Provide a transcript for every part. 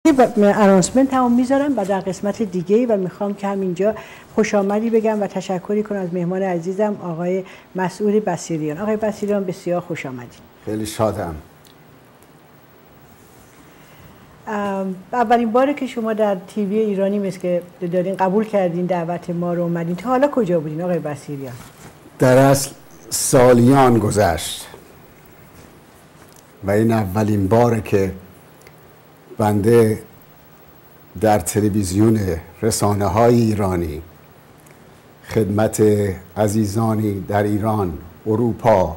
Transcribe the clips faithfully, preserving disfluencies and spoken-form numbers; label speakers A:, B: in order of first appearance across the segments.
A: اناونسمنت هم میذارم و در قسمت دیگه و میخوام که همینجا خوش آمدی بگم و تشکری کنم از مهمان عزیزم آقای مسعود بصیریان. آقای بصیریان بسیار خوش آمدید.
B: خیلی شادم.
A: اولین باره که شما در تیوی ایرانی مثل که دارین قبول کردین دعوت ما رو اومدین. تا حالا کجا بودین آقای بصیریان؟
B: در اصل سالیان گذشت و این اولین باره که بنده در تلویزیون رسانه های ایرانی خدمت عزیزانی در ایران، اروپا،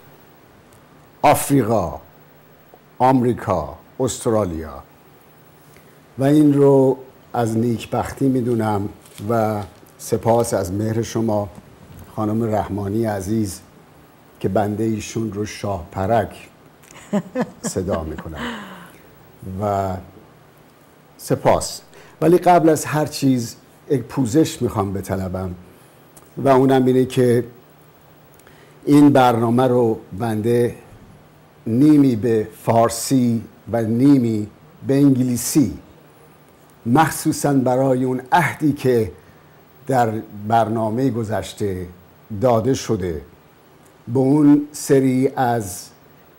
B: آفریقا، آمریکا، استرالیا و این رو از نیکبختی میدونم و سپاس از مهر شما خانم رحمانی عزیز که بنده ایشون رو شاه پرک صدا میکنم و سپاس. ولی قبل از هر چیز یک پوزش میخوام بطلبم و اونم اینه که این برنامه رو بنده نیمی به فارسی و نیمی به انگلیسی مخصوصاً برای اون عهدی که در برنامه گذشته داده شده به اون سری از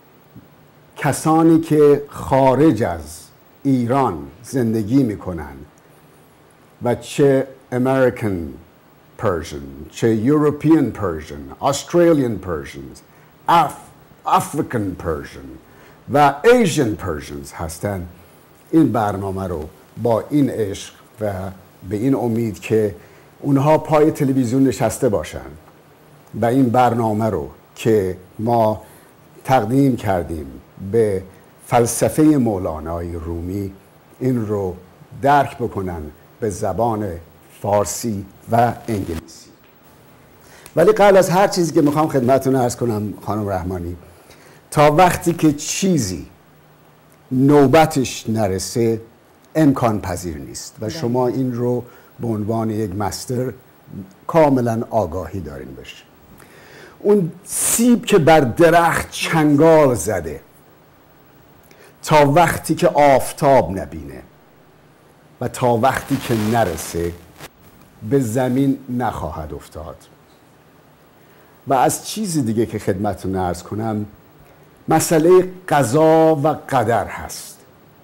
B: کسانی که خارج از ایران زندگی میکنن و چه American Persian، چه European Persian، Australian Persians، Af African Persian و Asian Persians هستن، این برنامه رو با این عشق و به این امید که اونها پای تلویزیون نشسته باشن و این برنامه رو که ما تقدیم کردیم به فلسفه مولانای رومی این رو درک بکنن به زبان فارسی و انگلیسی. ولی قبل از هر چیزی که میخوام خدمتتون عرض کنم خانم رحمانی، تا وقتی که چیزی نوبتش نرسه امکان پذیر نیست و شما این رو به عنوان یک مستر کاملا آگاهی دارین بشه. اون سیب که بر درخت چنگال زده تا وقتی که آفتاب نبینه و تا وقتی که نرسه به زمین نخواهد افتاد. و از چیزی دیگه که خدمتتون عرض کنم، مسئله قضا و قدر هست.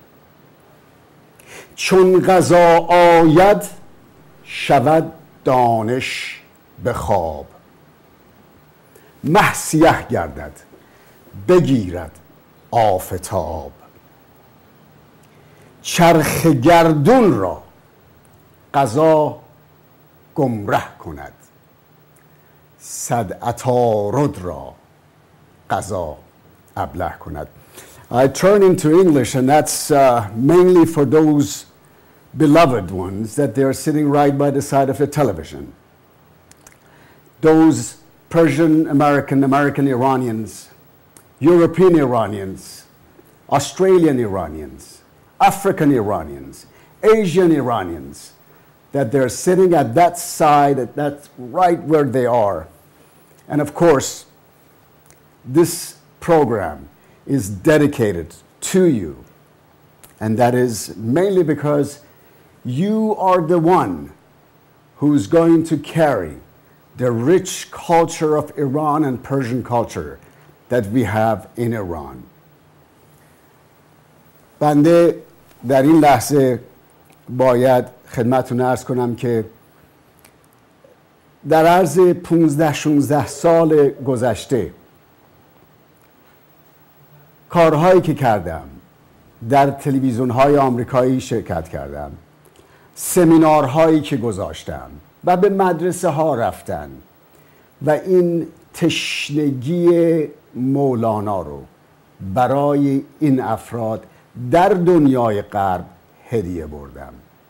B: چون قضا آید شود دانش به خواب، مه سیه گردد بگیرد آفتاب، چرخ گردون را قضا گمره کند، صد عطارد را قضا ابله کند. I turn into English, and that's uh, mainly for those beloved ones that they're sitting right by the side of the television. Those Persian American, American Iranians, European Iranians, Australian Iranians, African Iranians, Asian Iranians, that they're sitting at that side, at that right where they are. And of course, this program is dedicated to you. And that is mainly because you are the one who's going to carry the rich culture of Iran and Persian culture that we have in Iran. بنده در این لحظه باید خدمتتون عرض کنم که در عرض پانزده شانزده سال گذشته کارهایی که کردم، در تلویزیون‌های آمریکایی شرکت کردم، سمینارهایی که گذاشتم و به مدرسه ها رفتن و این تشنگی مولانا رو برای این افراد در دنیای غرب هدیه بردم.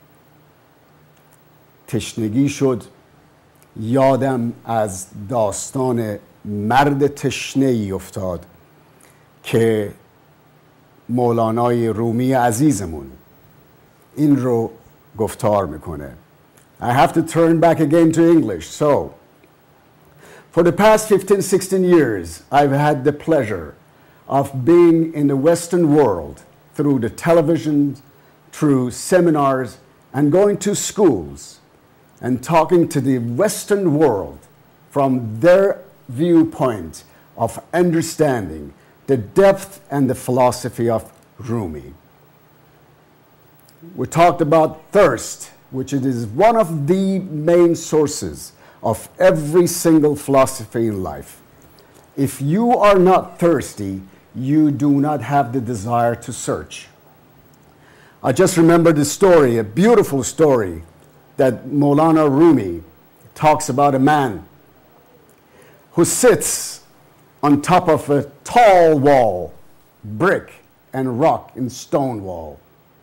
B: تشنگی شد یادم از داستان مرد تشنه‌ای افتاد که مولانای رومی عزیزمون این رو گفتار میکنه. I have to turn back again to English. So, for the past fifteen, sixteen years, I've had the pleasure of being in the Western world through the television, through seminars and going to schools and talking to the Western world from their viewpoint of understanding the depth and the philosophy of Rumi. We talked about thirst, which it is one of the main sources of every single philosophy in life. If you are not thirsty, you do not have the desire to search. I just remembered a story, a beautiful story, that Maulana Rumi talks about a man who sits on top of a tall wall, brick and rock and stone wall.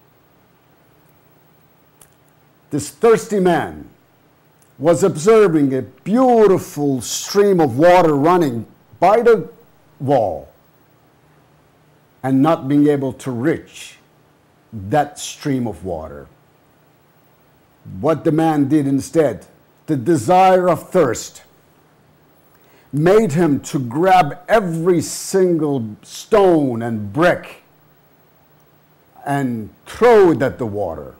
B: This thirsty man was observing a beautiful stream of water running by the wall and not being able to reach that stream of water. What the man did instead, the desire of thirst, made him to grab every single stone and brick and throw it at the water.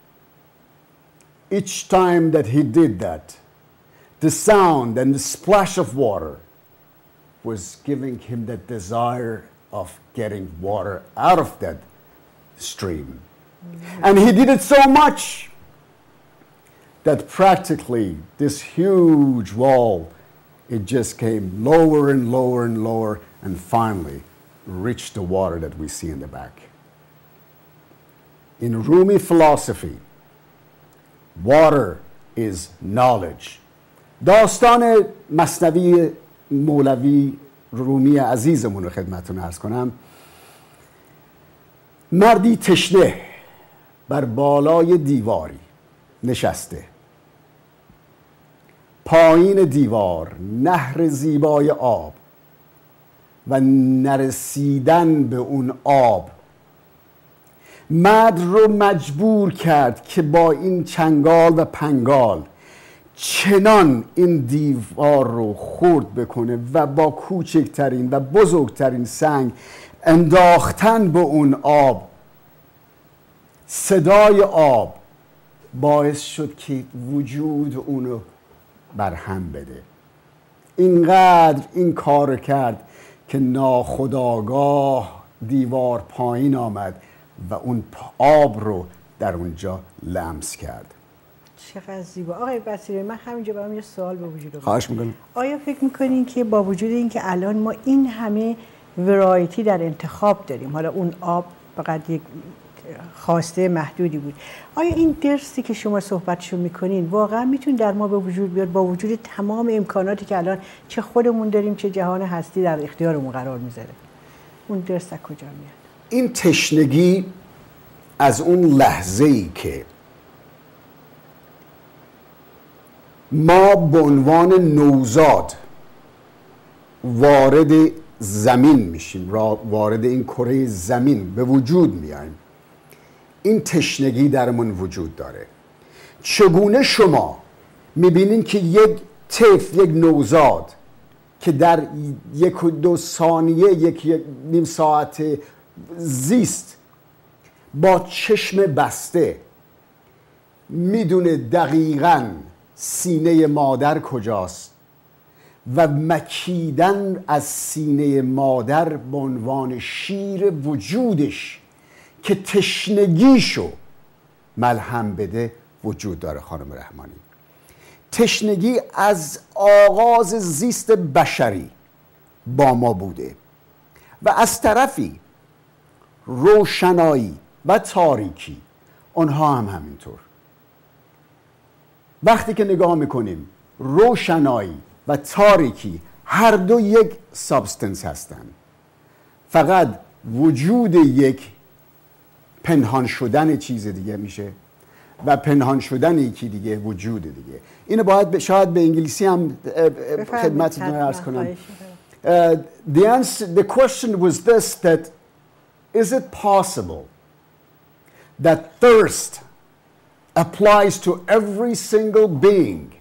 B: Each time that he did that, the sound and the splash of water was giving him the desire of getting water out of that stream. Mm-hmm. And he did it so much that practically this huge wall, it just came lower and lower and lower and finally reached the water that we see in the back. In Rumi philosophy, water is knowledge. داستان مثنوی مولوی رومی عزیزمون رو خدمتتون عرض کنم. مردی تشنه بر بالای دیواری نشسته. پایین دیوار نهر زیبای آب و نرسیدن به اون آب مرد رو مجبور کرد که با این چنگال و پنگال چنان این دیوار رو خرد بکنه و با کوچکترین و بزرگترین سنگ انداختن به اون آب. صدای آب باعث شد که وجود اونو برهم بده. اینقدر این کار کرد که ناخودآگاه دیوار پایین آمد و اون آب رو در اونجا لمس کرد.
A: چقدر زیبا. آقای بصیری، من همینجا برام یه سوال به وجود اومد.
B: خواهش میکنم.
A: آیا فکر میکنین که با وجود اینکه الان ما این همه ورایتی در انتخاب داریم، حالا اون آب فقط یک خواسته محدودی بود، آیا این درسی که شما صحبتشو میکنین واقعا میتونه در ما به وجود بیاد با وجود تمام امکاناتی که الان چه خودمون داریم چه جهان هستی در اختیارمون قرار میذاره؟ اون درس از کجا میاد؟
B: این تشنگی از اون لحظه‌ای که ما به عنوان نوزاد وارد زمین میشیم، وارد این کره زمین به وجود میایم، این تشنگی درمون وجود داره. چگونه شما میبینین که یک طفل، یک نوزاد که در یک و دو ثانیه، یک, یک نیم ساعت زیست با چشم بسته میدونه دقیقاً سینه مادر کجاست و مکیدن از سینه مادر به عنوان شیر وجودش که تشنگیشو ملهم بده وجود داره. خانم رحمانی، تشنگی از آغاز زیست بشری با ما بوده و از طرفی روشنایی و تاریکی اونها هم همینطور. وقتی که نگاه میکنیم روشنایی و تاریکی هر دو یک سابستنس هستن، فقط وجود یک پنهان شدن چیز دیگه میشه و پنهان شدن یکی دیگه وجود دیگه. اینو باید شاید به انگلیسی هم خدمتتون عرض کنم. Uh, the answer, the question was this, that is it possible that thirst applies to every single being?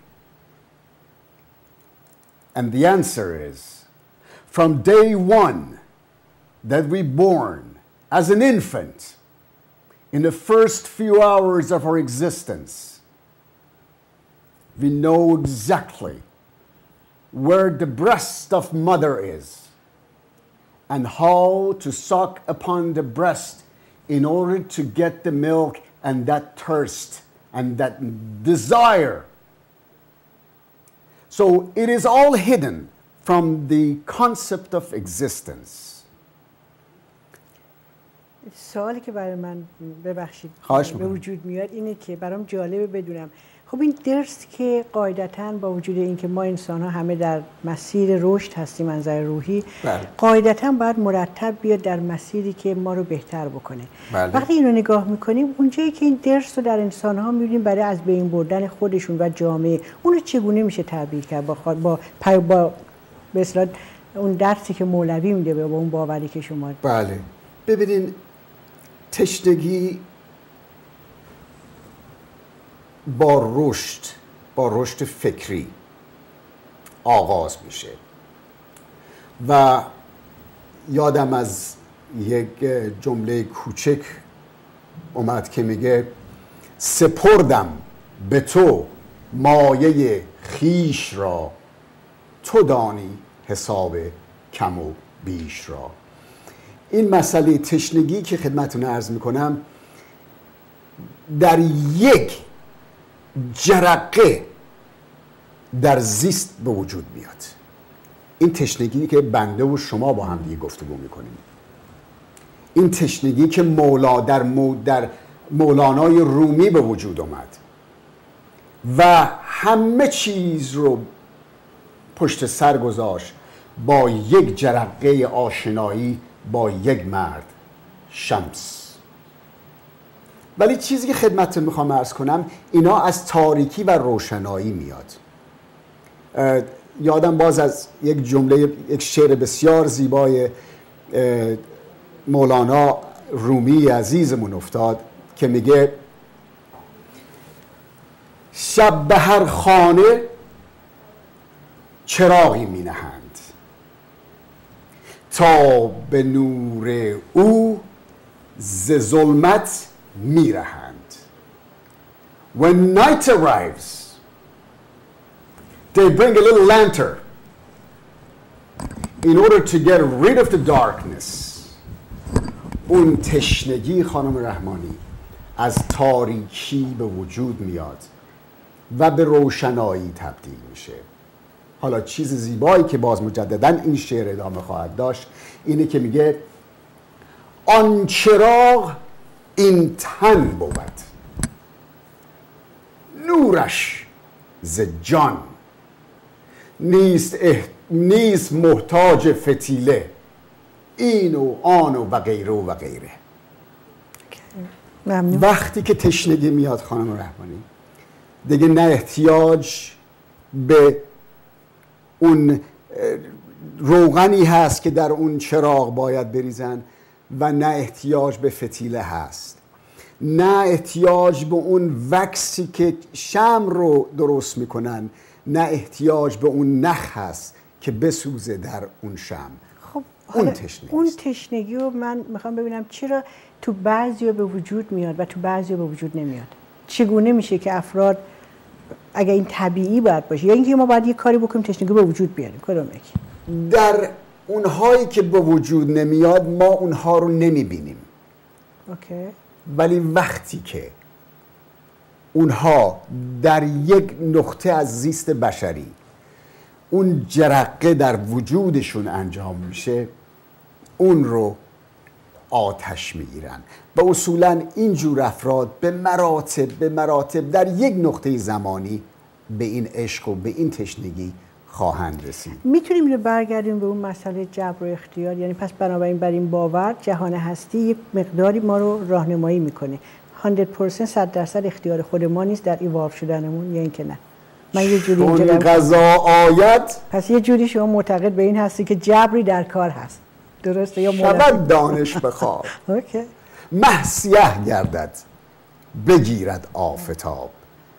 B: And the answer is, from day one that we're born as an infant, In the first few hours of our existence, we know exactly where the breast of mother is and how to suck upon the breast in order to get the milk and that thirst and that desire. So it is all hidden from the concept of existence.
A: سوالی که برای من ببخشید
B: به
A: وجود میاد اینه که برام جالبه بدونم خب این درس که قاعدتاً با وجود اینکه ما انسان ها همه در مسیر رشد هستیم از نظر روحی
B: بله.
A: قاعدتاً باید مرتب بیاد در مسیری که ما رو بهتر بکنه
B: بله.
A: وقتی اینو نگاه میکنیم اونجایی که این درس رو در انسان ها میبینیم برای از بین بردن خودشون و جامعه اونو چگونه میشه تعبیر کرد با خوا... با با, با... به اصطلاح اون درسی که مولوی میده با اون باوری که شما
B: بله ببینین تشنگی با رشد با رشد فکری آغاز میشه و یادم از یک جمله کوچک اومد که میگه سپردم به تو مایه خیش را تو دانی حساب کم و بیش را. این مسئله تشنگی که خدمتتون عرض میکنم در یک جرقه در زیست به وجود میاد. این تشنگی که بنده و شما با هم دیگه گفتگو میکنیم، این تشنگی که مولا در, مو در مولانای رومی به وجود اومد و همه چیز رو پشت سر گذاشت با یک جرقه آشنایی با یک مرد، شمس. ولی چیزی که خدمتتون میخوام عرض کنم اینا از تاریکی و روشنایی میاد. یادم باز از یک جمله، یک شعر بسیار زیبای مولانا رومی عزیزمون افتاد که میگه شب به هر خانه چراغی می نهند تا به نور او ز ظلمت می رهند. When night arrives, they bring a little lantern in order to get rid of the darkness. اون تشنگی خانم رحمانی از تاریکی به وجود میاد و به روشنایی تبدیل میشه. حالا چیز زیبایی که باز مجدداً این شعر ادامه خواهد داشت اینه که میگه آن چراغ این تن بود نورش ز جان نیست, اح... نیست محتاج فتیله این و آن و غیره و غیره.
A: ممنون.
B: وقتی که تشنگی میاد خانم رحمانی دیگه نه احتیاج به اون روغنی هست که در اون چراغ باید بریزن و نه احتیاج به فتیله هست، نه احتیاج به اون وکسی که شمع رو درست میکنن، نه احتیاج به اون نخ هست که بسوزه در اون شمع.
A: خب
B: اون تشنگی
A: اون تشنگی رو من میخوام ببینم چرا تو بعضیا به وجود میاد و تو بعضیا به وجود نمیاد. چگونه میشه که افراد اگه این طبیعی باید باشه یا اینکه ما باید یه کاری بکنیم تشنگی به وجود بیاریم؟ کدوم یکی؟
B: در اونهایی که به وجود نمیاد ما اونها رو نمیبینیم.
A: اوکی.
B: ولی وقتی که اونها در یک نقطه از زیست بشری اون جرقه در وجودشون انجام میشه اون رو آتش میگیرن و اصولا اینجور افراد به مراتب به مراتب در یک نقطه زمانی به این عشق و به این تشنگی خواهند رسید.
A: میتونیم اینو برگردیم به اون مسئله جبر و اختیار، یعنی پس بنابراین بر این باور جهان هستی یک مقداری ما رو راهنمایی میکنه. صد درصد صد درصد اختیار خود ما نیست در ایوالو شدنمون یا اینکه نه؟ من یه جوری
B: چون
A: اینجا
B: قضا آید
A: پس یه جوری شما معتقد به این هستی که جبری در کار هست، درسته یا
B: شود دانش بخواب
A: اوکی.
B: مه سیه گردد بگیرد آفتاب.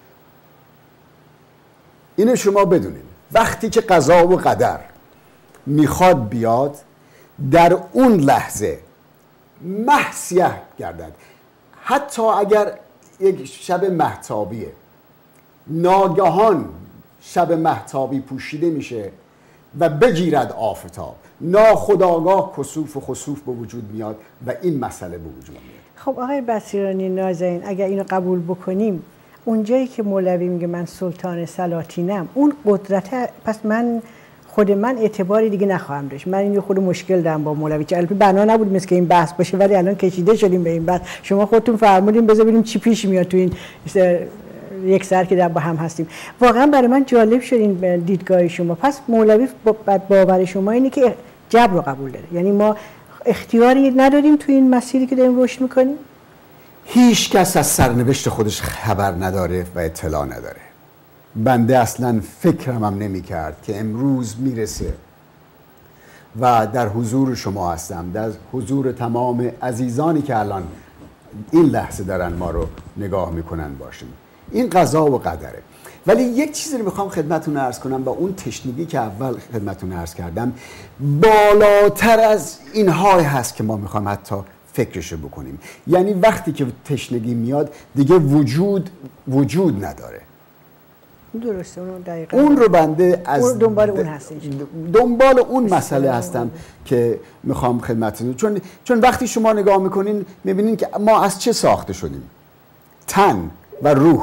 B: اینو شما بدونید وقتی که قضا و قدر میخواد بیاد در اون لحظه مه سیه گردد، حتی اگر یک شب مهتابیه، ناگهان شب مهتابی پوشیده میشه و بگیرد آفتاب، ناخودآگاه کسوف و خسوف به وجود میاد و این مسئله به وجود میاد.
A: خب آقای بصیرانی نازنین، اگر اینو قبول بکنیم، اونجایی که مولوی میگه من سلطان سلاطینم، اون قدرت، پس من خود من اعتباری دیگه نخواهم داشت. من این خود مشکل دارم با مولوی، چه البته بنا نبود مثل که این بحث باشه، ولی الان کشیده شدیم به این بحث. شما خودتون فرمودین بذار ببینیم چی پیش میاد تو این یک سر که در با هم هستیم. واقعا برای من جالب شد این دیدگاه شما. پس مولوی باور شما اینه که جبر رو قبول داره، یعنی ما اختیاری نداریم تو این مسیری که داریم رشد میکنیم؟
B: هیچ کس از سرنوشت خودش خبر نداره و اطلاع نداره. بنده اصلا فکرم هم نمی کرد که امروز میرسه و در حضور شما هستم، در حضور تمام عزیزانی که الان این لحظه دارن ما رو نگاه میکنن باشیم. این قضا و قدره. ولی یک چیزی رو میخوام خدمتتون عرض کنم و اون تشنگی که اول خدمتتون عرض کردم بالاتر از اینها هست که ما میخوام حتی فکرشو بکنیم. یعنی وقتی که تشنگی میاد دیگه وجود وجود نداره.
A: درسته، اون دقیقاً
B: اون رو بنده از
A: دنبال اون هستم،
B: دنبال اون مسئله هستم که میخوام خدمتتون، چون چون وقتی شما نگاه میکنین میبینین که ما از چه ساخته شدیم؟ تن و روح.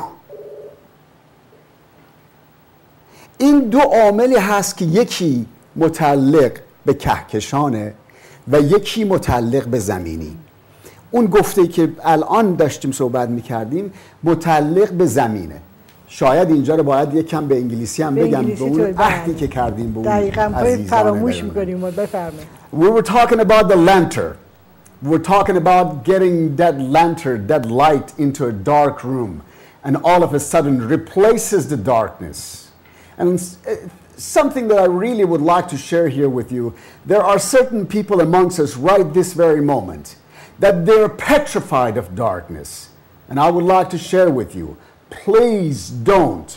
B: این دو عاملی هست که یکی متعلق به کهکشانه و یکی متعلق به زمینی. اون گفته که الان داشتیم صحبت میکردیم متعلق به زمینه. شاید اینجا رو باید یک کم به انگلیسی هم بگم، به اون عهدی که کردیم به اون
A: دقیقاً فراموش میکنیم. بفرمایید.
B: We were talking about the lantern. We were talking about getting that lantern, that light into a dark room, and all of a sudden replaces the darkness. And something that I really would like to share here with you, there are certain people amongst us right this very moment that they're petrified of darkness. And I would like to share with you, please don't.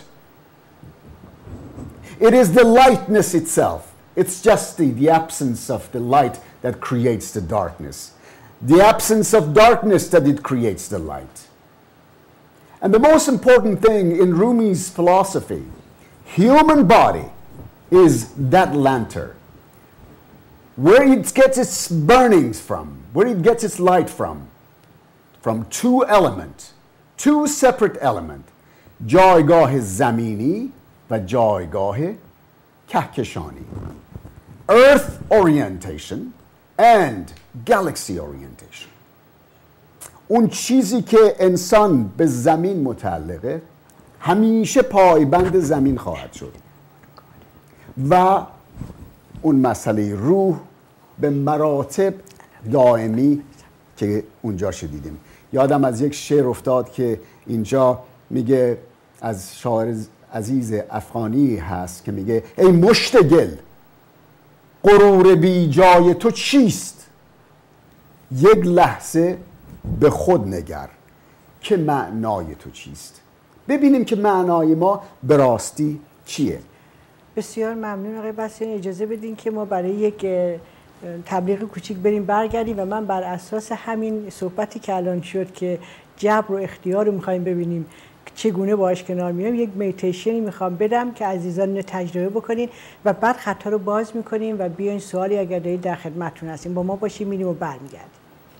B: It is the lightness itself. It's just the, the absence of the light that creates the darkness. The absence of darkness that it creates the light. And the most important thing in Rumi's philosophy, human body is that lantern. Where it gets its burnings from, where it gets its light from, from two elements, two separate elements, جایگاه زمینی و جایگاه کهکشانی. Earth orientation and galaxy orientation. اون چیزی که انسان به زمین متعلقه همیشه پایبند زمین خواهد شد و اون مسئله روح به مراتب دائمی که اونجا شدیدیم. یادم از یک شعر افتاد که اینجا میگه، از شاعر عزیز افغانی هست که میگه ای مشتگل غرور بی جای تو چیست، یک لحظه به خود نگر که معنای تو چیست. ببینیم که معنای ما به راستی چیه.
A: بسیار ممنون آقای بصیرانی. اجازه بدین که ما برای یک تبلیغ کوچیک بریم برگردیم و من بر اساس همین صحبتی که الان شد که جبر و اختیار رو میخوایم ببینیم چگونه باهاش کنار میایم، یک میتیشنی میخوام بدم که عزیزان اینو تجربه بکنین و بعد خطا رو باز میکنیم و بیاین سوالی اگر دارید در خدمتتون هستیم با ما باشیم، میریم و برمیگردیم.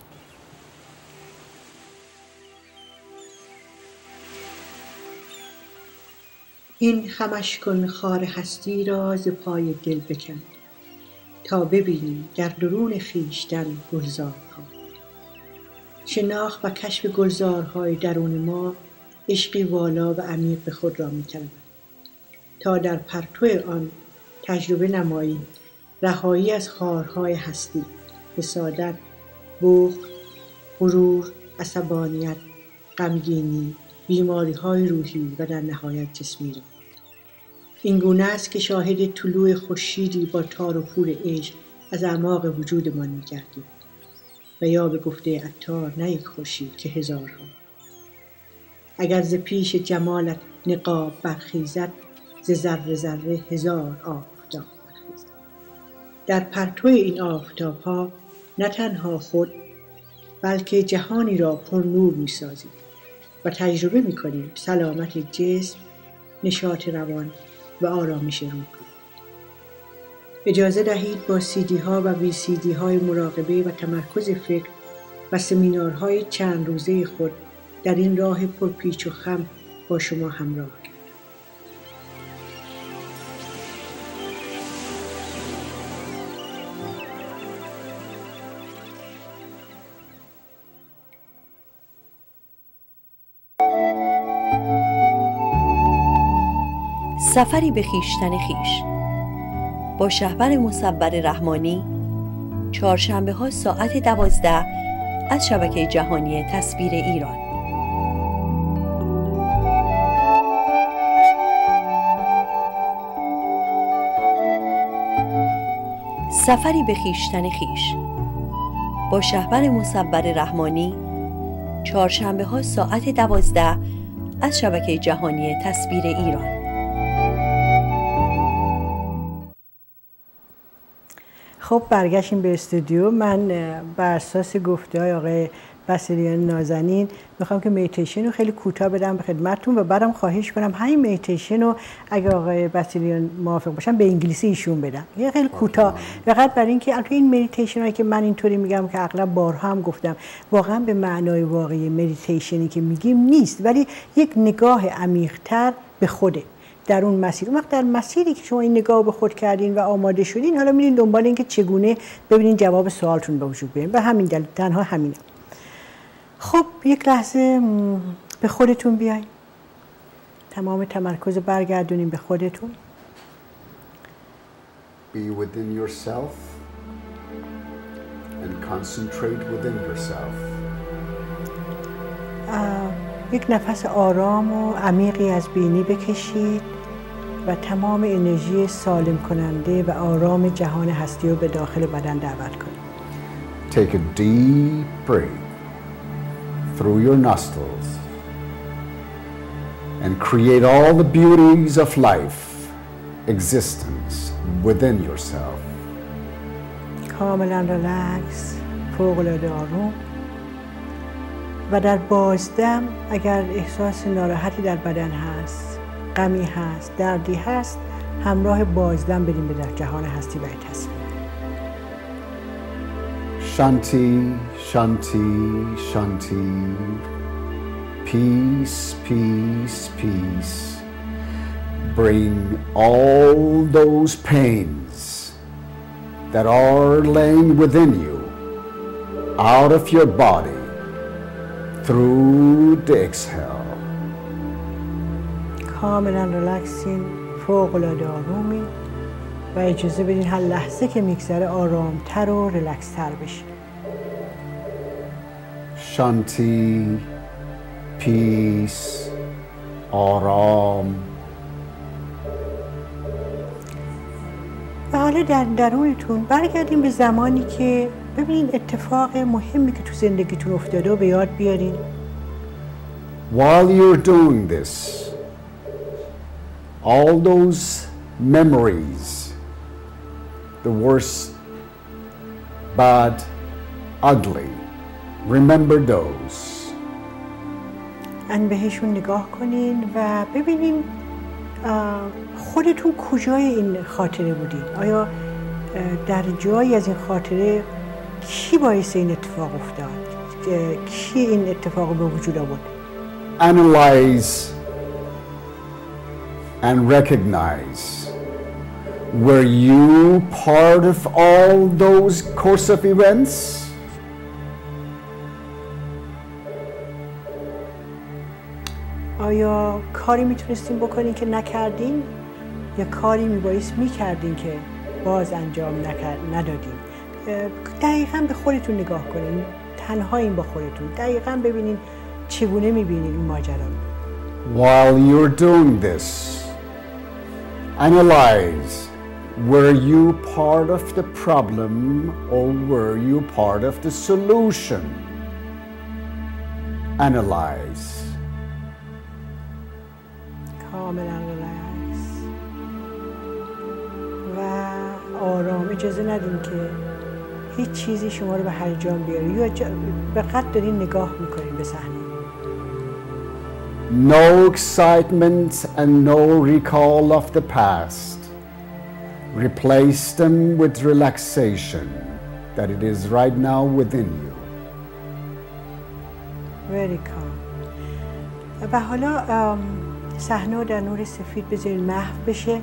A: این خمش کن خار هستی را ز پای دل بکن، تا ببینیم در درون خویشتن گلزارها. شناخت و کشف گلزارهای درون ما عشقی والا و عمیق به خود را می‌طلبد، تا در پرتو آن تجربه نماییم رهایی از خارهای هستی، حسادت، بخل، غرور، عصبانیت، غمگینی، بیماری‌های روحی و در نهایت جسمی را. این گونه است که شاهد طلوع خورشیدی با تار و پود عشق از اعماق وجودمان می‌گردیم و یا به گفته عطار نه یک خورشید که هزارها. اگر ز پیش جمالت نقاب برخیزد، ز ذره ذره هزار آفتاب برخیزد. در پرتو این آفتاب‌ها نه تنها خود بلکه جهانی را پر نور می‌سازیم و تجربه می‌کنیم سلامت جسم، نشاط روان و آرامش روح. اجازه دهید با سی دی ها و وی سی دی های مراقبه و تمرکز فکر و سمینارهای چند روزه خود در این راه پرپیچ و خم با شما همراه گردم.
C: سفری به خویشتن خویش با شهبر مصور رحمانی، چهارشنبه ها ساعت دوازده از شبکه جهانی تصویر ایران. سفری به خویشتن خویش با شهبر مصور رحمانی، چهارشنبه ها ساعت دوازده از شبکه جهانی تصویر ایران.
A: خب برگشتیم به استودیو. من بر اساس گفته های آقای بسیلیان نازنین میخوام که میتیشن رو خیلی کوتاه بدم به خدمتتون و بعدم خواهش کنم همین میتیشن رو اگه آقای بسیلیان موافق باشن به انگلیسی ایشون بدم، یه خیلی کوتاه، فقط برای اینکه البته این میتیشن هایی که من اینطوری میگم که اغلب بارها هم گفتم واقعا به معنای واقعی میتیشنی که میگیم نیست، ولی یک نگاه عمیق‌تر به خوده در اون مسیر. اون وقت در مسیری که شما این نگاه به خود کردین و آماده شدین، حالا میرین دنبال این که چگونه ببینین جواب سوالتون به وجود بیارین. به همین دلیل تنها همینه. خب یک لحظه به خودتون بیاین، تمام تمرکز برگردونین به خودتون.
B: Be within yourself and concentrate within yourself.
A: یک نفس آرام و عمیقی از بینی بکشید و تمام انرژی سالم کننده و آرام جهان هستی رو به داخل بدن دعوت کنید.
B: Take a deep breath through your nostrils and create all the beauties of life, existence within yourself.
A: کاملا ریلکس، فوق‌العاده آروم. و در بازدم اگر احساس ناراحتی در بدن هست، غمی هست، دردی هست، همراه بازدم بریم به در جهان هستی و تصویر.
B: Shanti, Shanti, Shanti. Peace, peace, peace. Bring all those pains that are laying within you out of your body through the exhale.
A: کاملا ریلکسین، فوق‌العاده آرومین و اجازه بدین هر لحظه که میگذره آرامتر و ریلکس‌تر بشین.
B: Shanti, peace, آرام.
A: و حالا در درونتون برگردیم به زمانی که ببینین اتفاق مهمی که تو زندگیتون افتاده و به یاد بیارین.
B: While you're doing this, all those memories, the worst, bad, ugly, remember those.
A: ان بهشون نگاه کنین و ببینین خودتون کجای این خاطره بودین. آیا در جایی از این خاطره کی باعث این اتفاق افتاد؟ کی این اتفاق به وجود آورد؟
B: Analyze and recognize, were you part of all those course of events?
A: آیا کاری میتونستین بکنین که نکردین یا کاری میبایست میکردین که باز انجام ندادین؟ دقیقاً به خودتون نگاه کنین، تنها این با خودتون دقیقاً ببینین چگونه میبینین این ماجرا رو.
B: While you're doing this, analyze, were you part of the problem or were you part of the solution? Analyze.
A: کاملا ریلکس و آرام. اجازه ندیم که هیچ چیزی شما رو به هیجان بیاره یا جا... به قد دارین نگاه میکنین به صحنه.
B: No excitement and no recall of the past. Replace them with relaxation that it is right now within you.
A: Very calm. و حالا صحنه رو در نور سفید بذارید محو بشه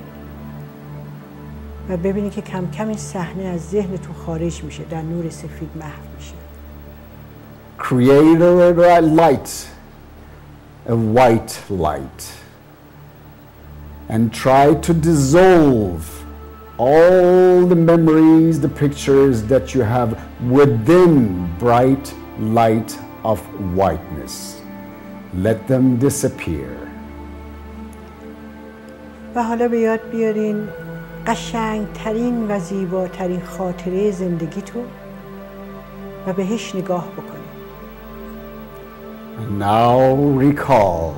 A: و ببینید که کم کم این صحنه از ذهنتون خارج میشه، در نور سفید محو میشه.
B: Create a light, a white light, and try to dissolve all the memories, the pictures that you have within bright light of whiteness. Let them disappear.
A: و حالا به یاد بیارین قشنگترین و زیباترین خاطره زندگیتون و بهش نگاه بکنید.
B: And now recall.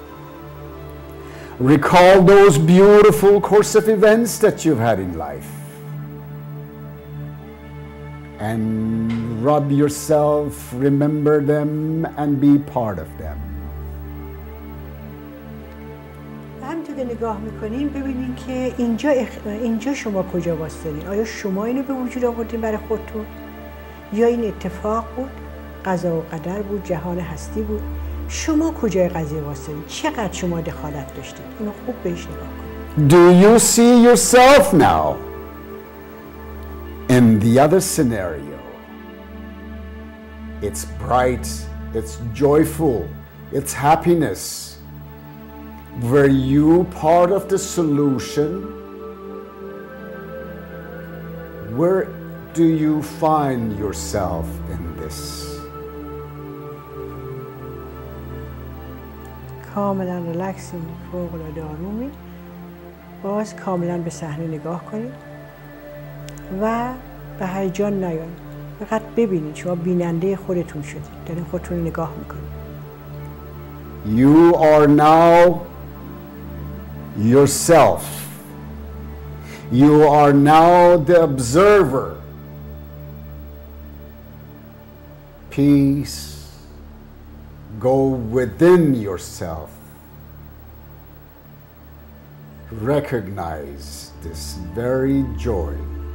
B: Recall those beautiful course of events that you've had in life. And rub yourself, remember them, and be part of them.
A: همینطور که نگاه میکنین ببینین که اینجا اخ... اینجا شما کجا واسطین؟ آیا شما اینو به وجود آوردین برای خودتون؟ یا این اتفاق بود؟ قضا و قدر بود؟ جهان هستی بود؟ شما کجای قضیه واسطین؟ چقدر شما دخالت داشتید؟ اینو خوب بهش نگاه کنید.
B: Do you see yourself now in the other scenario? It's bright, it's joyful, it's happiness. Were you part of the solution? Where do you find yourself in this?
A: کاملا ریلکسین، فوق العاده آرومین. باز کاملا به صحنه نگاه کنید و به هیجان نیاین. فقط ببینید، شما بیننده خودتون شدید، دارین خودتون نگاه میکنید.
B: You are now yourself. You are now the observer. Peace. Go within yourself. Recognize this very joy.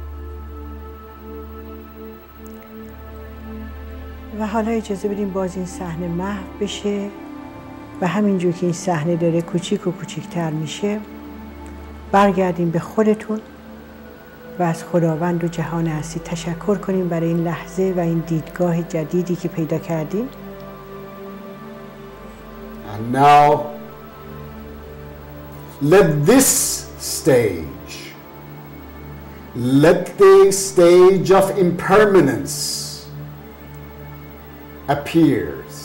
A: و حالا اجازه بدیم باز این صحنه محو بشه و همینجور که این صحنه داره کوچیک و کوچیکتر میشه برگردیم به خودتون و از خداوند و جهان هستی تشکر کنیم برای این لحظه و این دیدگاه جدیدی که پیدا کردیم.
B: And now let this stage, let the stage of impermanence appears.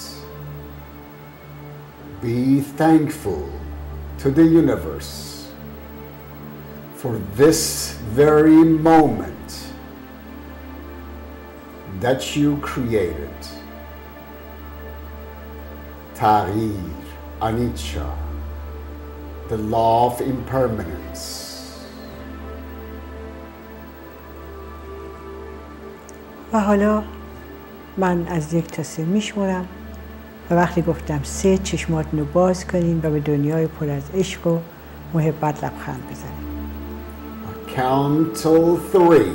B: Be thankful to the universe for this very moment that you created. Tahir, Anicca, the law of impermanence.
A: و حالا من از یک تا سه میشمرم و وقتی گفتم سه چشماتون رو باز کنین و به دنیای پر از عشق و محبت لبخند بزنین.
B: Count till three.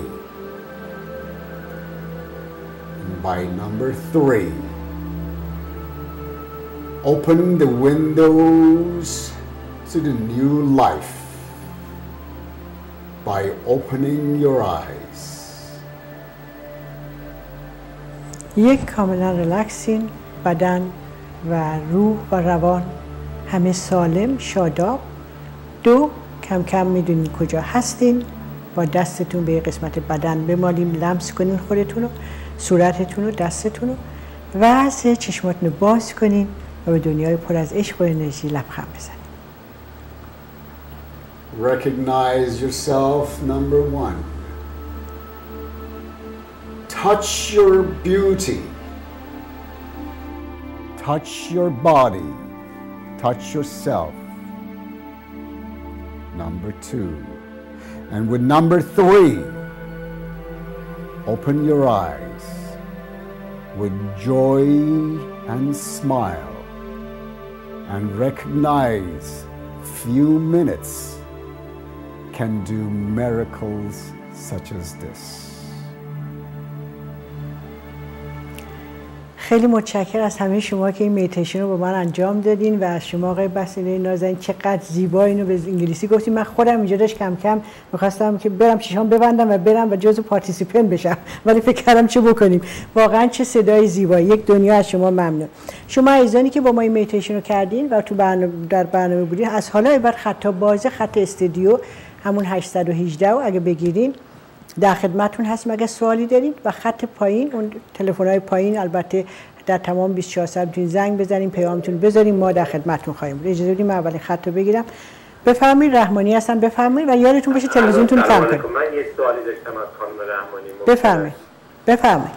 B: And by number three, open the windows to the new life by opening your eyes.
A: یک کاملا ریلکسین، بدن و روح و روان همه سالم، شاداب. دو، کم کم میدونین کجا هستین، با دستتون به قسمت بدن بمالیم، لمس کنین خودتون رو، صورتتون رو، دستتون رو. و سه، چشماتون رو باز کنین و به دنیای پر از عشق و انرژی لبخند بزنین.
B: Recognize yourself, number one. Touch your beauty. Touch your body. Touch yourself. Number two. And with number three, open your eyes with joy and smile and recognize few minutes can do miracles such as this.
A: خیلی متشکرم از همه شما که این میتیشن رو با من انجام دادین و از شما آقای بسیلی نازنین چقدر زیبا اینو به انگلیسی گفتین. من خودم اینجا داشت کم کم می‌خواستم که برم چشام ببندم و برم و جزو پارتیسیپنت بشم، ولی فکر کردم چه بکنیم. واقعا چه صدای زیبایی. یک دنیا از شما ممنون. شما عزیزانی که با ما این میتیشن رو کردین و تو برنامه در برنامه بودین، از حالا بعد خط باز خط استودیو همون هشتصد و هجده و اگه بگیرین در خدمتتون هستیم اگه سوالی دارید، و خط پایین اون تلفن‌های پایین البته در تمام بیست و چهار ساعت میتونید زنگ بزنین، پیامتون بذارین، ما در خدمتتون خواهیم بود. اجازه بدید من اولین خط رو بگیرم. بفرمایید. رحمانی هستم، بفرمایید و یادتون باشه تلویزیونتون کم کنید.
D: من یه سوالی داشتم از خانم رحمانی.
A: بفرمایید. بفرمایید.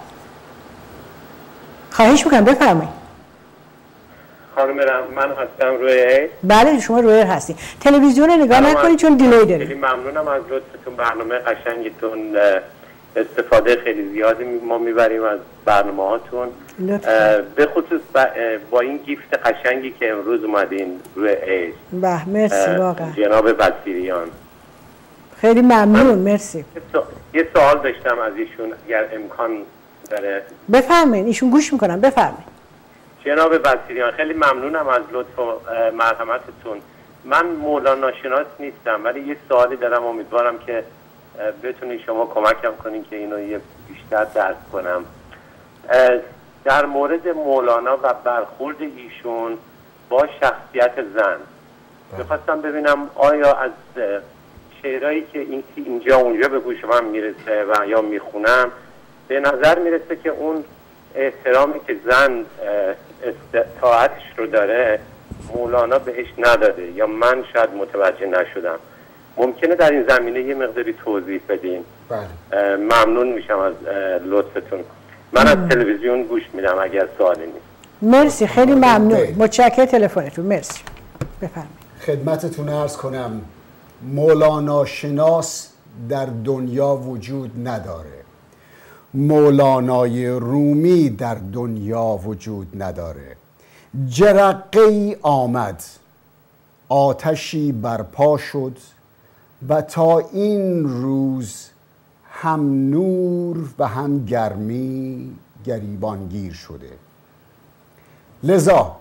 A: خواهش می‌کنم بفرمایید.
D: خانم رحم من هستم روی.
A: بله شما روی هستین. تلویزیون نگاه نکنید چون دیلی داره.
D: خیلی ممنونم از لطفتون، برنامه قشنگتون، استفاده خیلی زیادی ما میبریم از برنامه‌هاتون، به خصوص با این گیفت قشنگی که امروز اومدین روی ایج.
A: به مرسی واقعا
D: جناب بصیریان.
A: خیلی ممنون. مرسی.
D: یه سوال داشتم از ایشون اگر امکان داره.
A: بفرمایید، ایشون گوش میکنم. بفرمایید.
D: جناب بصیریان خیلی ممنونم از لطف و مرحمتتون. من مولانا شناس نیستم ولی یه سوالی دارم، امیدوارم که بتونید شما کمکم کنین که اینو یه بیشتر درک کنم. در مورد مولانا و برخورد ایشون با شخصیت زن میخواستم ببینم آیا از شعرهایی که این اینجا اونجا به گوش من میرسه و یا میخونم به نظر میرسه که اون احترامی که زن طاعتش رو داره مولانا بهش نداده، یا من شاید متوجه نشدم. ممکنه در این زمینه یه مقداری توضیح بدین؟
B: بله.
D: ممنون میشم از لطفتون. من از تلویزیون گوش میدم اگر سوالی نیست.
A: مرسی، خیلی ممنون. متشکرم تلفنتون. مرسی. بفرمایید.
B: خدمتتون عرض کنم مولانا شناس در دنیا وجود نداره، مولانای رومی در دنیا وجود نداره. جرقه‌ای آمد، آتشی برپا شد و تا این روز هم نور و هم گرمی گریبانگیر شده. لذا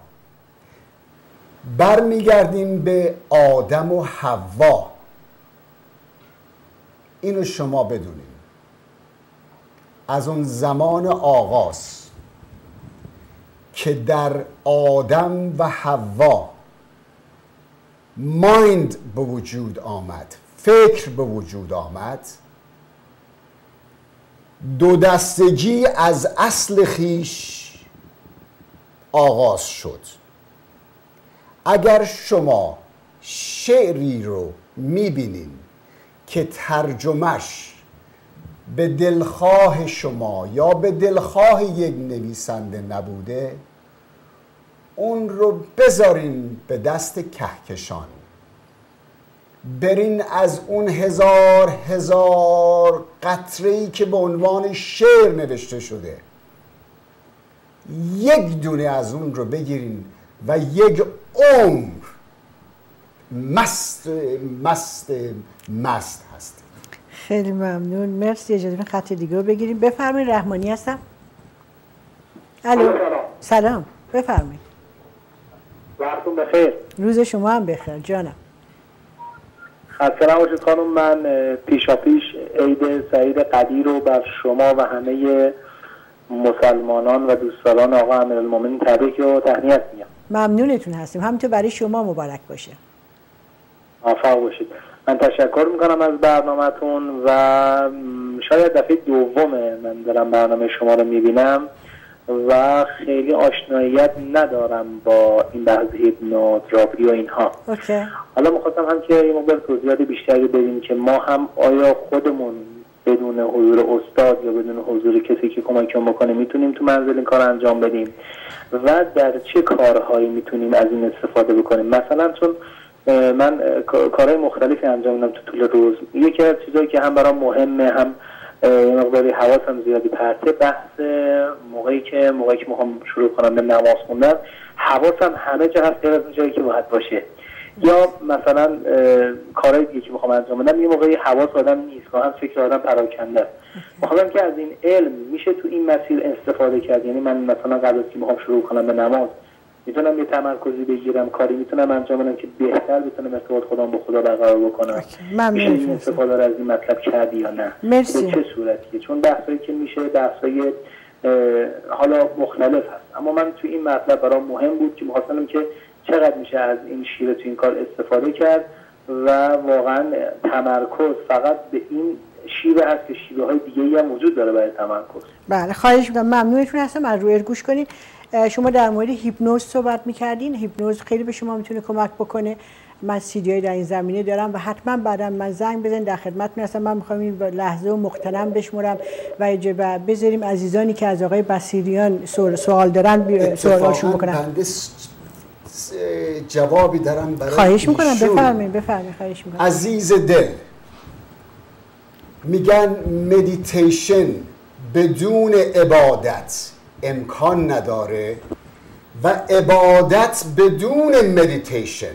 B: برمیگردیم به آدم و حوا. اینو شما بدونید از اون زمان آغاز که در آدم و حوا مایند به وجود آمد، فکر به وجود آمد، دو دستگی از اصل خیش آغاز شد. اگر شما شعری رو میبینین که ترجمهش به دلخواه شما یا به دلخواه یک نویسنده نبوده، اون رو بذارین به دست کهکشان، برین از اون هزار هزار قطره‌ای که به عنوان شعر نوشته شده یک دونه از اون رو بگیرین و یک عمر مست مست مست هست.
A: خیلی ممنون. مرسی. اجازه بدین خط دیگه رو بگیریم. بفرمایید. رحمانی هستم. الو. سلام. بفرمایید.
E: وقتتون بخیر.
A: روز شما هم بخیر جانم.
E: خسته نباشید خانم. من پیشا پیش عید سعید قدیر رو بر شما و همه مسلمانان و دوستداران آقا امیرالمومنین تبریک و تهنیت میگم.
A: ممنونتون هستیم. همینطور برای شما مبارک باشه.
E: موفق باشید. من تشکر میکنم از برنامه‌تون و شاید دفعه دومه من دارم برنامه شما رو میبینم و خیلی آشناییت ندارم با این بحث هیپنوتراپی و اینها.
A: اوکی.
E: حالا میخواستم هم که یه مقدار توضیحات بیشتری بدیم که ما هم آیا خودمون بدون حضور استاد یا بدون حضور کسی که کمکمون بکنه میتونیم تو منزل این کار انجام بدیم و در چه کارهایی میتونیم از این استفاده بکنیم. مثلا چون من کارهای مختلفی انجام میدم تو طول روز، یکی از چیزایی که هم برام مهمه هم یه مقداری حواسم زیادی پرته. بحث موقعی که موقعی که میخوام شروع کنم به نماز خوندن حواسم همه جا هست غیر از اون جایی که باید باشه. یا مثلا کارهای دیگه که میخوام انجام بدم یه موقعی حواس آدم نیست، گاهی فکر آدم پراکنده است. میخوام که از این علم میشه تو این مسیر استفاده کرد. یعنی من مثلا قبل از که میخوام شروع کنم به نماز میتونم یه تمرکزی بگیرم، کاری میتونم انجام بدم که بهتر بتونم ارتباط خودم با خدا برقرار بکنم.
A: ممنون.
E: استفاده از این مطلب کردی یا نه؟
A: مرسی.
E: به چه صورتیه؟ چون بحثایی که میشه بحثای حالا مختلف هست، اما من تو این مطلب برام مهم بود که می‌خواستم که چقدر میشه از این شیوه تو این کار استفاده کرد و واقعا تمرکز فقط به این شیوه هست که شیوه های دیگه‌ای هم وجود داره برای تمرکز.
A: بله خواهش می‌کنم، ممنونتون هستم از روی گوش کنین. شما در مورد هیپنوز صحبت می‌کردین. هیپنوز خیلی به شما میتونه کمک بکنه. من سیدی‌های در این زمینه دارم و حتما بعداً من زنگ بزنید در خدمتتون هستم. من می‌خوام این لحظه و مغتنم بشمرم و اجازه بذاریم عزیزانی که از آقای بصیریان سوال دارن سوالاشون بکنن.
B: بنده جوابی دارم برای
A: خواهش می‌کنم بفرمایید بفرمایید خواهش می‌کنم.
B: عزیز دل، میگن مدیتیشن بدون عبادت امکان نداره و عبادت بدون مدیتیشن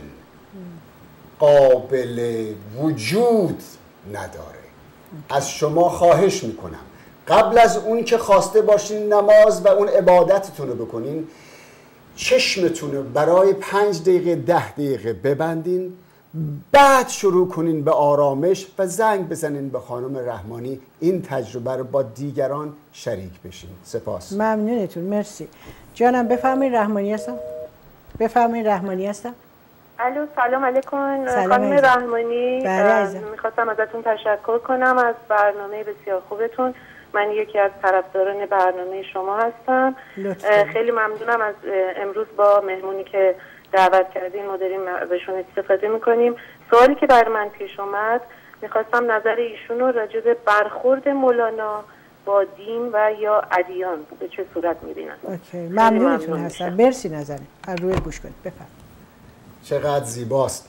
B: قابل وجود نداره. از شما خواهش میکنم قبل از اون که خواسته باشین نماز و اون عبادتتون رو بکنین، چشمتون رو برای پنج دقیقه ده دقیقه ببندین، بعد شروع کنین به آرامش و زنگ بزنین به خانم رحمانی، این تجربه رو با دیگران شریک بشین. سپاس.
A: ممنونتون، مرسی. جانم بفرمایید. رحمانی هستم. بفرمایید. رحمانی هستم.
F: الو سلام علیکم
A: خانم
F: رحمانی.
A: بله
F: میخواستم ازتون تشکر کنم از برنامه بسیار خوبتون. من یکی از طرفداران برنامه شما هستم. خیلی ممنونم از امروز با مهمونی که دعوت کردین ما داریم بهشون استفاده میکنیم. سوالی که برای من پیش اومد، میخواستم نظر ایشون رو راجع به برخورد مولانا با دین و یا ادیان به چه صورت میبینن.
A: اوکی ممنونتون هستم. مرسی نظر از روی گوش کنید. بفرمایید.
B: چقدر زیباست.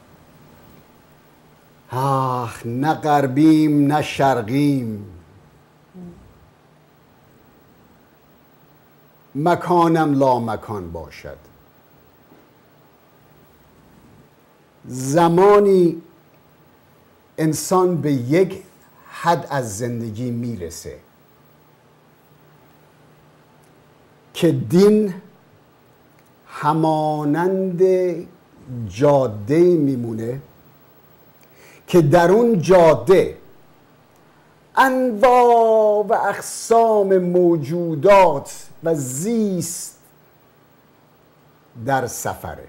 B: آخ نه غربیم نه شرقیم، مکانم لا مکان باشد. زمانی انسان به یک حد از زندگی میرسه که دین همانند جاده میمونه که در اون جاده انواع و اقسام موجودات و زیست در سفره.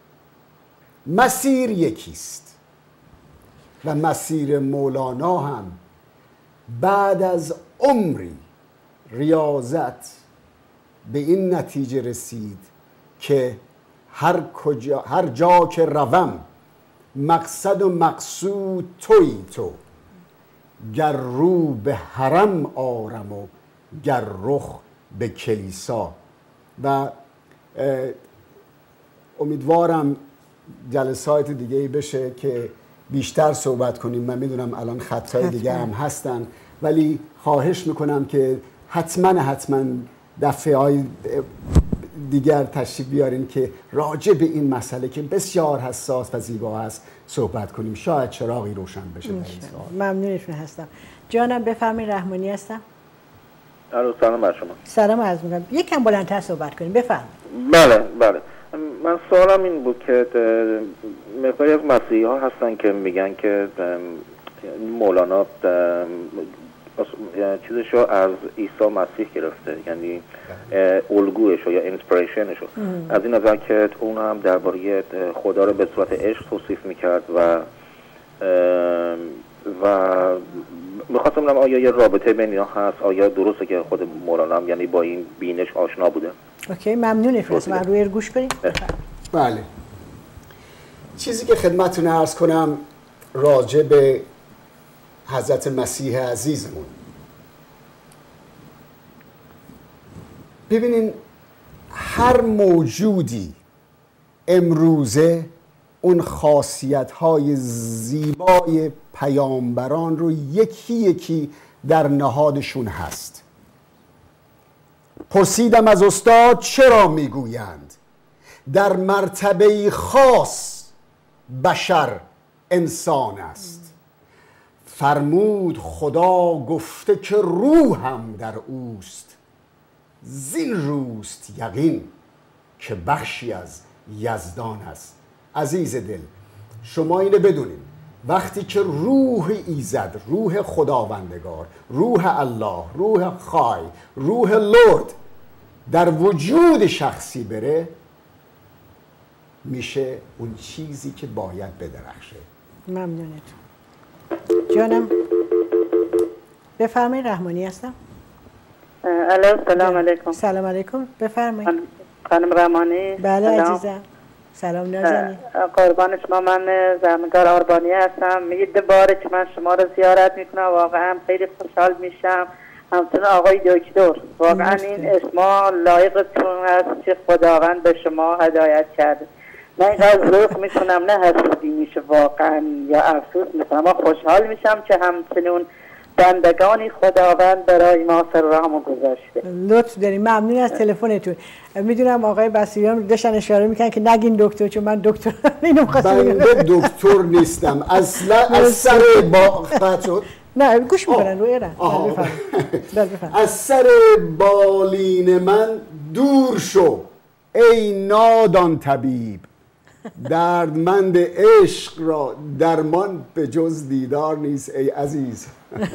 B: مسیر یکیست و مسیر مولانا هم بعد از عمری ریاضت به این نتیجه رسید که هر کجا هر جا که روم مقصد و مقصود تویی تو، گر رو به حرم آرم و گر رخ به کلیسا. و امیدوارم جلسات دیگه ای بشه که بیشتر صحبت کنیم. من میدونم الان خطای دیگه هم هستن، ولی خواهش میکنم که حتما حتما دفعه های دیگر تشریف بیارین که راجع به این مسئله که بسیار حساس و زیبا هست صحبت کنیم. شاید چراغی روشن بشه در این سوال.
A: ممنونتون هستم. جانم بفرمایید. رحمانی هستم.
G: سلام بر شما.
A: سلام عرض می‌کنم. یکم بلندتر صحبت کنیم. بفرمایید.
G: بله بله. من سوالم این بود که مقداری از مسیحی ها هستن که میگن که مولانا چیزشو از عیسی مسیح گرفته، یعنی الگویشو یا انسپریشنشو، از این نظر که اون هم درباره خدا رو به صورت عشق توصیف میکرد و و میخواستم ببینم آیا یه رابطه بین اینا هست، آیا درسته که خود مولانا هم یعنی با این بینش آشنا بوده؟
A: اوکی ممنون. فرست من روی گوش کنیم.
B: بله، چیزی که خدمتتون عرض کنم راجع به حضرت مسیح عزیزمون، ببینین هر موجودی امروزه اون خاصیت‌های زیبای پیامبران رو یکی یکی در نهادشون هست. پرسیدم از استاد چرا میگویند در مرتبه خاص بشر انسان است؟ فرمود خدا گفته که روحم در اوست، زین روست یقین که بخشی از یزدان است. عزیز دل، شما اینو بدونید، وقتی که روح ایزد، روح خداوندگار، روح الله، روح خای، روح لرد در وجود شخصی بره، میشه اون چیزی که باید بدرخشه.
A: ممنونتون جانم. بفرمایید. رحمانی هستم.
H: الو، سلام علیکم.
A: سلام علیکم، بفرمایید.
H: خانم رحمانی.
A: بله عزیزم، سلام نازنین.
H: قربان شما، من زرمگار آربانی هستم. میگید باره که من شما رو زیارت میکنم، واقعا خیلی خوشحال میشم. همچنین آقای دکتر، واقعا این اسما لایقتون هست که خداوند به شما هدایت کرده. نه اینقدر ذوق میکنم، نه حسودی میشه واقعا یا افسوس میکنم. ما خوشحال میشم که همچنین بندگانی خداوند برای ما سررامو گذاشته.
A: لطف داریم، ممنون از تلفنتون. میدونم آقای بصیریان داشتن اشاره میکنن که نگین دکتر، چون من دکتر اینو خواستم
B: بنده دکتر نیستم اصلا. از سر با قطع شد.
A: نه گوش میکنن روی ایران.
B: از سر بالین من دور شو ای نادان طبیب، دردمند عشق را درمان به جز دیدار نیست ای عزیز.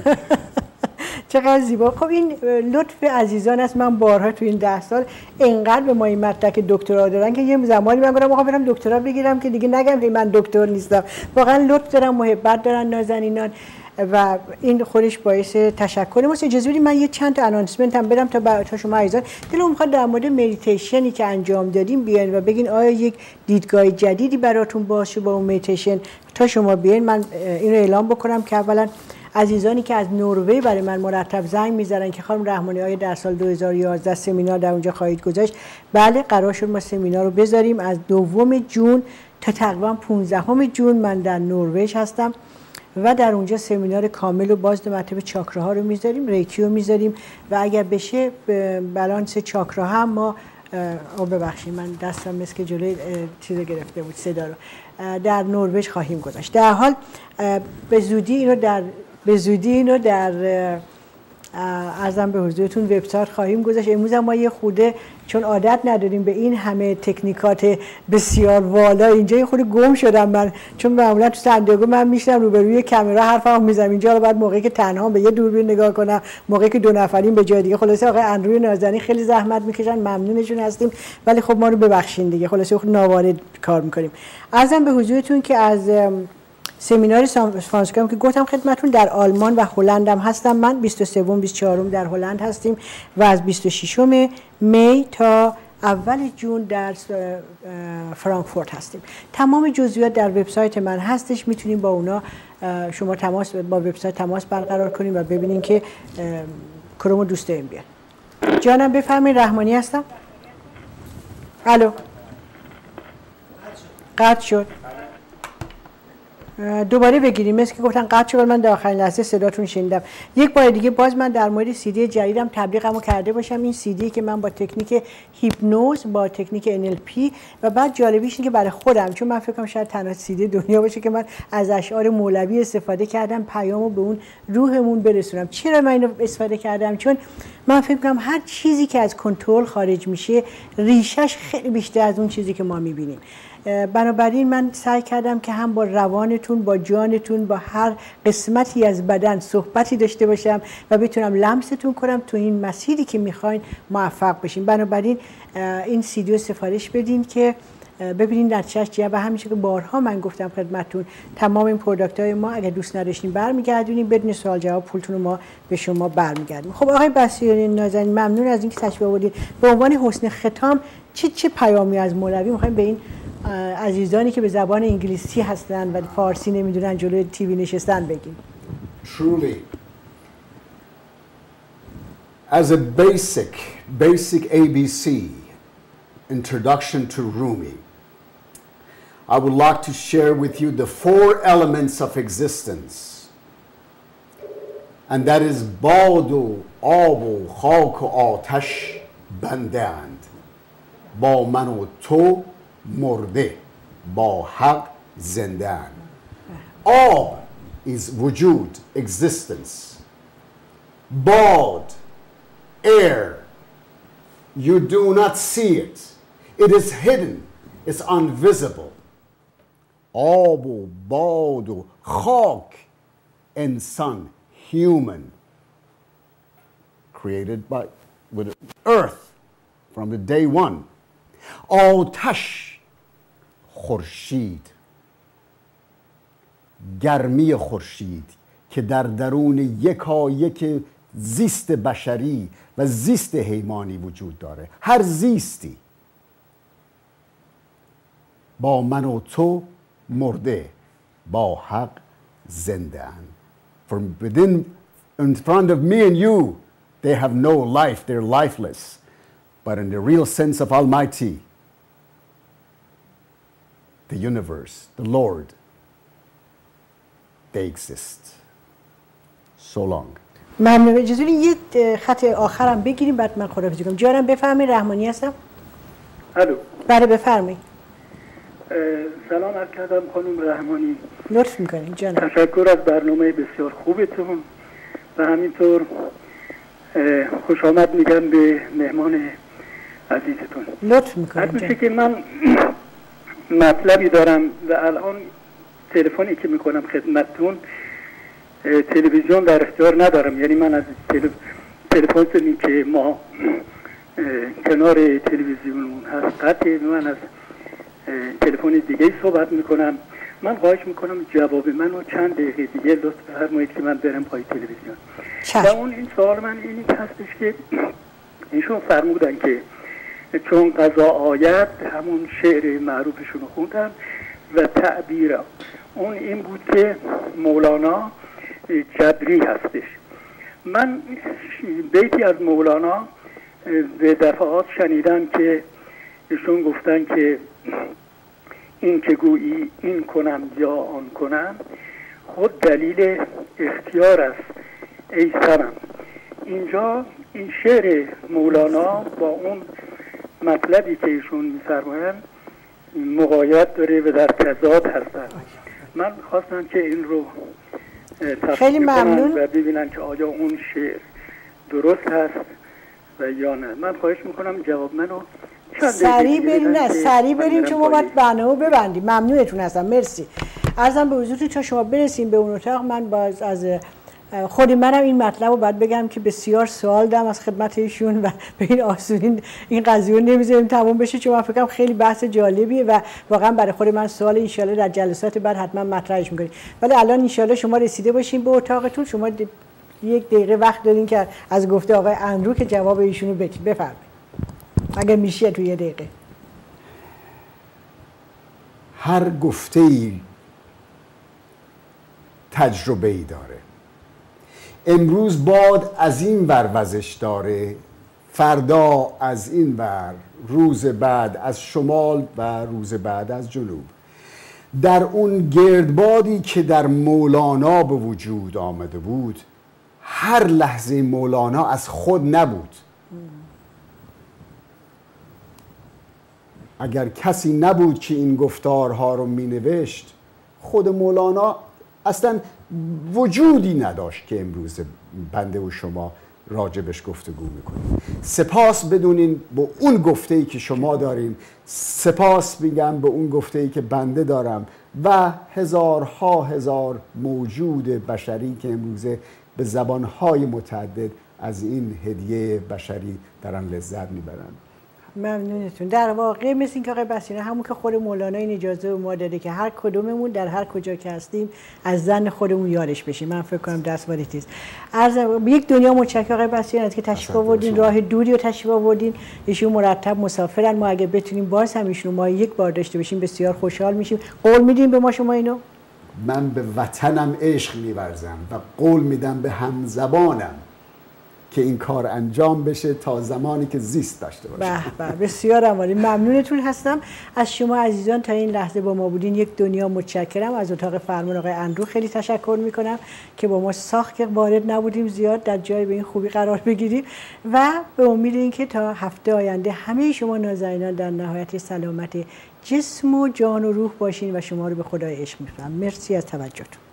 A: چقدر زیبا. خب این لطف عزیزان است. من بارها تو این ده سال اینقدر به ما این مطلب که دکترا دارن که یه زمانی من گفتم آقا برم دکترا بگیرم که دیگه نگم که من دکتر نیستم. واقعا لطف دارن، محبت دارن نازنینان و این خودش باعث تشکر ماست. اجازه بدید من یه چند تا اناونسمنت هم بدم تا تا شما عزیزان دلم میخواد در مورد مدیتیشنی که انجام دادیم بیاین و بگین آیا یک دیدگاه جدیدی براتون باشه با اون مدیتیشن. تا شما بیاین من اینو اعلام بکنم که اولا عزیزانی که از نروژ برای من مرتب زنگ میزنن که خانم رحمانی آیا در سال دو هزار و یازده سمینار در اونجا خواهید گذاشت؟ بله، قرار شد ما سمینار رو بذاریم از دوم جون تا تقریبا پانزدهم جون. من در نروژ هستم و در اونجا سمینار کامل و باز دو مرتبه چاکراها رو میذاریم، ریکی رو میذاریم و اگر بشه بالانس چاکرا هم ما او ببخشید من دستم مثل که جلوی چیز گرفته بود صدا رو در نروژ خواهیم گذاشت. در حال به زودی اینو در به زودی اینو در عرضم به حضورتون وبسایت خواهیم گذاشت. امروز ما یه خوده چون عادت نداریم به این همه تکنیکات بسیار والا، اینجا یه خورده گم شدم من، چون معمولا تو سندگو من میشنم روبروی کامera حرفمو میزنم، اینجا رو بعد موقعی که تنها به یه دوربین نگاه کنم، موقعی که دو نفریم به جای دیگه. خلاصه آقای اندروی نازنین خیلی زحمت میکشن، ممنونشون هستیم، ولی خب ما رو ببخشید دیگه. خلاصه خود ناوارد کار میکنیم. عرضم به حضورتون که از سمینار سان فرانسیسکو که گفتم خدمتتون در آلمان و هلند هم هستم. من بیست و سه بیست و چهار در هلند هستیم و از بیست و شش می تا اول جون در فرانکفورت هستیم. تمام جزئیات در وبسایت من هستش، میتونیم با اونا شما تماس با وبسایت تماس برقرار کنیم و ببینین که کدومو دوست داریم بیان. جانم بفرمایید. رحمانی هستم. الو. قطع شد. دوباره بگیریم، مثل که گفتن قطع شد. من در آخرین لحظه صداتون شنیدم. یک بار دیگه باز من در مورد سی دی جدیدم تبلیغمو کرده باشم. این سی دی که من با تکنیک هیپنوز، با تکنیک ان ال پی و بعد جالبیش اینه که برای خودم، چون من فکر کنم شاید تنها سی دی دنیا باشه که من از اشعار مولوی استفاده کردم پیامو به اون روحمون برسونم. چرا من اینو استفاده کردم؟ چون من فکر کنم هر چیزی که از کنترل خارج میشه ریشش خیلی بیشتر از اون چیزی که ما میبینیم. بنابراین من سعی کردم که هم با روانتون، با جانتون، با هر قسمتی از بدن صحبتی داشته باشم و بتونم لمستون کنم تو این مسیری که میخواین موفق بشین. بنابراین این سیدیو سفارش بدین که ببینین در چش جیه. و همیشه که بارها من گفتم خدمتتون تمام این پروداکت های ما اگر دوست نداشتین برمیگردونیم، بدون سوال جواب پولتون رو ما به شما برمیگردیم. خب آقای بصیری نازنین ممنون از اینکه تشریف آوردید. به عنوان حسن ختام چه چه پیامی از مولوی میخوایم به این عزیزانی که به زبان انگلیسی هستن و فارسی نمیدونن جلوی تیوی نشستن بگیم؟
B: Truly, as a basic, basic A B C introduction to Rumi, I would like to share with you the four elements of existence. and that is باد و آب و خاک و آتش بنده اند، با من و تو مرده، با حق زنده اند. آب is وجود, existence. باد, air, you do not see it. It is hidden. It's invisible. آب و باد و خاک، انسان, human, created by with earth from the day one. آتش، خورشید، گرمی خورشید که در درون یکایک زیست بشری و زیست حیوانی وجود داره. هر زیستی با من و تو مرده، با حق زنده اند. From within, in front of me and you, they have no life, they're lifeless. But in the real sense of Almighty, the universe, the Lord, they exist. So long.
A: ممنون. اجازه بدید یه خط آخرم بگیریم بعد من خداحافظی کنم. جانم بفرمایید، رحمانی هستم.
I: الو.
A: بله بفرمایید.
I: سلام عرض کردم خانم رحمانی.
A: لطف میکنید جانم.
I: تشکر از برنامه بسیار خوبتون و همینطور خوش آمد میگم به مهمان عزیزتون.
A: لطف میکنید.
I: هر که من مطلبی دارم و الان تلفنی که میکنم خدمتتون تلویزیون در اختیار ندارم، یعنی من از تلفنی که ما کنار تلویزیون هست قطعه، من از تلفن دیگه صحبت میکنم. من خواهش میکنم جواب منو چند دقیقه دیگه لطف فرمایید که من برم پای تلویزیون. و اون این سوال من اینی هستش که ایشون فرمودن که چون قضا آید، همون شعر معروفشون رو خوندن و تعبیر اون این بود که مولانا جبری هستش. من بیتی از مولانا به دفعات شنیدم که ایشون گفتن که این که گویی این کنم یا آن کنم، خود دلیل اختیار است ای سرم. اینجا این شعر مولانا با اون مطلبی که ایشون می‌فرمایند مغایرت داره و در تضاد هستن. من خواستم که این رو
A: خیلی ممنون
I: و ببینن که آیا اون شعر درست هست و یا نه. من خواهش میکنم جواب منو
A: سریع بریم. نه سریع بریم چون ما باید برنامه ببندیم. ممنونتون هستم. مرسی. عرضم به حضورتون تا شما برسیم به اون اتاق، من باز از خود منم این مطلب رو باید بگم که بسیار سوال دارم از خدمت ایشون و به این آسونی این قضیه رو نمیذاریم تموم بشه، چون من فکرم خیلی بحث جالبیه و واقعا برای خود من سوال ان شاءالله در جلسات بعد حتما مطرحش می‌کنیم. ولی الان ان شاءالله شما رسیده باشین به اتاقتون. شما یک دقیقه وقت دارین که از گفته آقای اندرو که جواب ایشونو بدید. بفرمایید اگه میشه تو یه دقیقه.
B: هر گفته‌ای تجربه‌ای داره. امروز باد از این ور وزش داره، فردا از این ور، روز بعد از شمال و روز بعد از جنوب. در اون گردبادی که در مولانا به وجود آمده بود، هر لحظه مولانا از خود نبود. اگر کسی نبود که این گفتارها رو می نوشت، خود مولانا اصلا وجودی نداشت که امروز بنده و شما راجبش گفتگو میکنیم. سپاس بدونین به اون گفته‌ای که شما دارین، سپاس میگم به اون گفته‌ای که بنده دارم و هزارها هزار موجود بشری که امروزه به زبانهای متعدد از این هدیه بشری دارن لذت میبرن.
A: ممنونتون. در واقع مثل این که آقای بصیران همون که خود مولانا این اجازه به ما داده که هر کدوممون در هر کجا که هستیم از زن خودمون یادش بشیم. من فکر کنم دستوری تیز عرض یک دنیا متشکرم آقای بصیران از که تشریف آوردین، راه دوری رو تشریف آوردین. ایشون مرتب مسافرن، ما اگه بتونیم باز هم ایشون ما یک بار داشته باشیم بسیار خوشحال میشیم. قول میدین به ما شما اینو؟
B: من به وطنم عشق می‌ورزم و قول میدم به همزبانم که این کار انجام بشه تا زمانی که زیست داشته باشه.
A: به به، بسیار عالی. ممنونتون هستم از شما عزیزان تا این لحظه با ما بودین. یک دنیا متشکرم. از اتاق فرمان آقای اندرو خیلی تشکر میکنم که با ما ساخت که وارد نبودیم زیاد در جای به این خوبی قرار بگیریم و به امید اینکه تا هفته آینده همه شما نازنینان در نهایت سلامت جسم و جان و روح باشین و شما رو به خدای عشق می‌سپارم. مرسی از توجهتون.